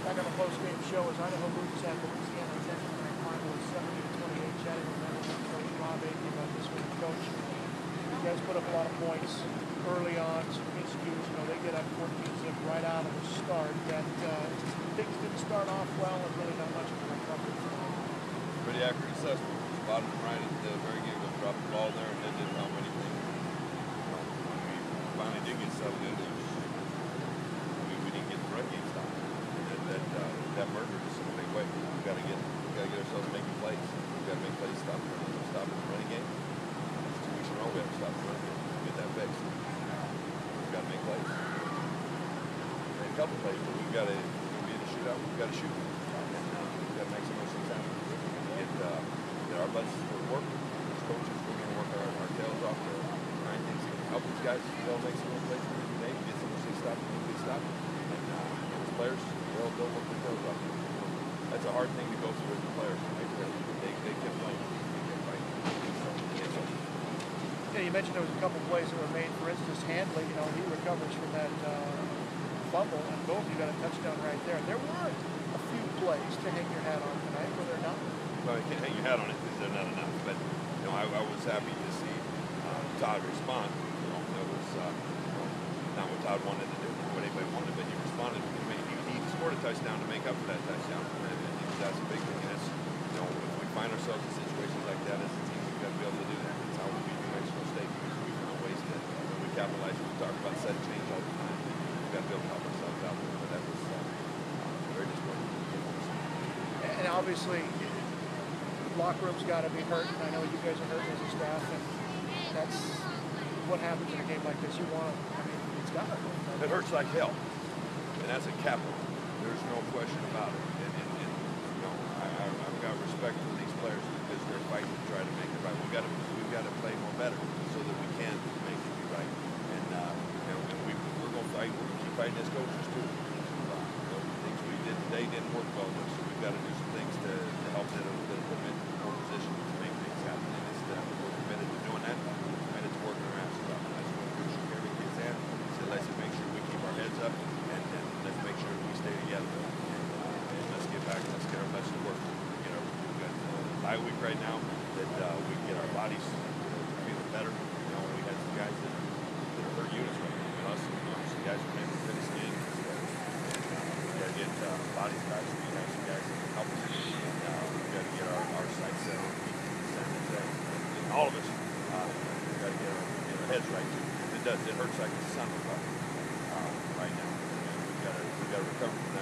Back on the post-game show as Idaho loses at Louisiana 10 tonight, final is 70-28. Chatting with member coach Robb Akey about this week. Coach, you guys put up a lot of points early on, some miscues. You know, they get up 14-zip right out of the start. That things didn't start off well, and really not much of a recovery. Pretty accurate assessment. Spotted them right at the very get-go, dropped the ball there, and then didn't help anything. When we finally did get settled in, we didn't get the run game stopped. That murdered us in a big way. We got to get ourselves making plays. We got to make plays stop the running game. It's 2 weeks in a row we have to stop the running game. Get that fixed. We got to make plays. Made a couple plays, but we've got to be in the shootout. We've got to shoot, and we've got to make some of those things happen. Get our butts to work. As coaches, we're going to work our tails off to find things that can help these guys. They'll make some of those plays we made. Get some of those things stopped. Get stopped. And those players. They'll work their toes off. That's a hard thing to go through as a player. They kept playing. Yeah, you mentioned there was a couple plays that were made. For instance, Handley, you know, he recovers from that fumble, and boom, you got a touchdown right there. There were a few plays to hang your hat on tonight, were there not? Well, you can't hang your hat on it because they're not enough. But you know, I was happy to see Todd respond. You know, that was not what Todd wanted to do, what anybody wanted, but he responded. He scored a touchdown to make up for that touchdown, and that's a big thing. And it's, you know, if we find ourselves in situations like that as a team, we've got to be able to do that. That's how we beat New Mexico State, because we found ways to, when we capitalize. We talk about set change all the time. We've got to be able to help ourselves out there. But that was very disappointing. And obviously, locker room's got to be hurt. And I know you guys are hurting as a staff, and that's what happens in a game like this. You want, I mean, it's got to hurt. It hurts like hell. And that's a capital. There's no question about it. And you know, I've got respect for these players because they're fighting to try to make it right. We've got to play more better so that we can make it be right. And you know, we're going to fight. We're going to keep fighting as coaches too. You know, things we did today didn't work well with, so we've got to do some things to help them put in more position to make things happen. And it's, we're committed to doing that. We're committed to working our asses off. And that's what we should every kid's at. So let's make sure we keep our heads up. Let's make sure we stay together, and let's get back. Let's get our best to work. We've got a bye week right now that we can get our bodies feeling better. You know, we had some guys that are hurt units right now. Some guys who maybe finished games. We got to get bodies back. So we have some guys that can help us. And we've got to get our sights set on and all of us. We've got to get our heads right too. It hurts like the sun right now. We've got to recover from that.